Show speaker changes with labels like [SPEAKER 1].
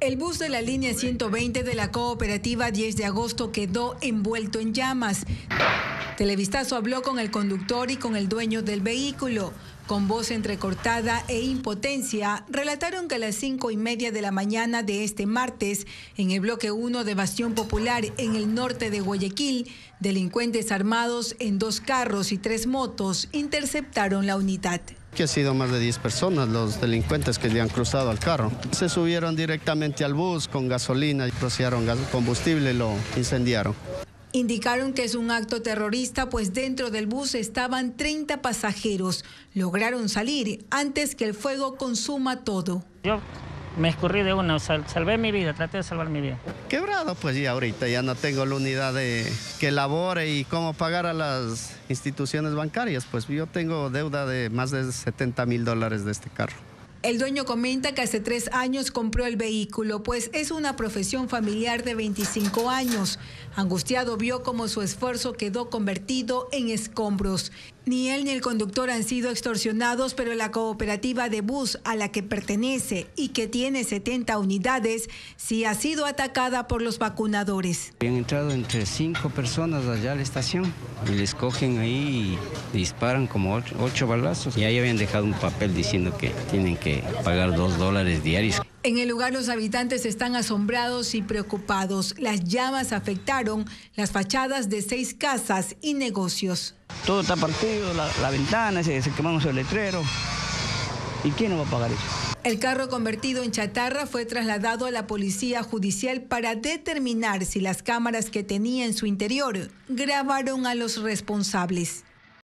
[SPEAKER 1] El bus de la línea 120 de la cooperativa 10 de agosto quedó envuelto en llamas. Televistazo habló con el conductor y con el dueño del vehículo. Con voz entrecortada e impotencia, relataron que a las 5:30 de la mañana de este martes, en el bloque 1 de Bastión Popular, en el norte de Guayaquil, delincuentes armados en 2 carros y 3 motos interceptaron la unidad.
[SPEAKER 2] Que ha sido más de 10 personas los delincuentes que le han cruzado al carro. Se subieron directamente al bus con gasolina, rociaron combustible y lo incendiaron.
[SPEAKER 1] Indicaron que es un acto terrorista, pues dentro del bus estaban 30 pasajeros. Lograron salir antes que el fuego consuma todo.
[SPEAKER 3] Yo me escurrí de una, salvé mi vida, traté de salvar mi vida.
[SPEAKER 2] Quebrado, pues ya ahorita ya no tengo la unidad que elabore y cómo pagar a las instituciones bancarias. Pues yo tengo deuda de más de $70,000 de este carro.
[SPEAKER 1] El dueño comenta que hace 3 años compró el vehículo, pues es una profesión familiar de 25 años. Angustiado vio cómo su esfuerzo quedó convertido en escombros. Ni él ni el conductor han sido extorsionados, pero la cooperativa de bus a la que pertenece y que tiene 70 unidades, sí ha sido atacada por los vacunadores.
[SPEAKER 4] Habían entrado entre 5 personas allá a la estación y les cogen ahí y disparan como 8 balazos. Y ahí habían dejado un papel diciendo que tienen que pagar $2 diarios.
[SPEAKER 1] En el lugar los habitantes están asombrados y preocupados. Las llamas afectaron las fachadas de 6 casas y negocios.
[SPEAKER 5] Todo está partido, la ventana, se quemaron el letrero. ¿Y quién no va a pagar eso?
[SPEAKER 1] El carro convertido en chatarra fue trasladado a la policía judicial para determinar si las cámaras que tenía en su interior grabaron a los responsables.